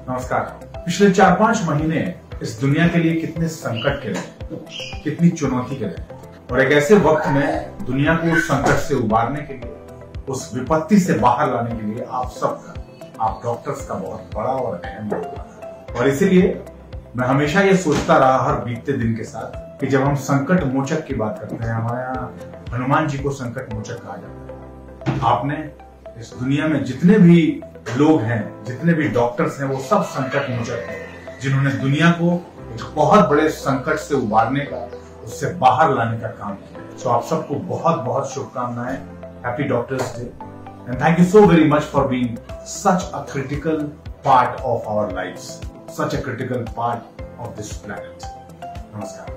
नमस्कार। पिछले 4-5 महीने इस दुनिया के लिए कितने संकट के रहे, कितनी चुनौती के रहे, और एक ऐसे वक्त में दुनिया को उस संकट से उबारने के लिए, उस विपत्ति से बाहर लाने के लिए आप सबका, आप डॉक्टर्स का बहुत बड़ा और अहम योगदान है। और इसीलिए मैं हमेशा ये सोचता रहा हर बीतते दिन के साथ कि जब हम संकट मोचक की बात करते हैं, हमारे यहाँ हनुमान जी को संकट मोचक कहा जाता है। आपने इस दुनिया में जितने भी लोग हैं, जितने भी डॉक्टर्स हैं, वो सब संकट मोचक हैं, जिन्होंने दुनिया को एक बहुत बड़े संकट से उबारने का, उससे बाहर लाने का काम किया। सो आप सबको बहुत बहुत शुभकामनाएं। Happy doctors day and thank you so very much for being such a critical part of our lives, such a critical part of this planet. नमस्कार।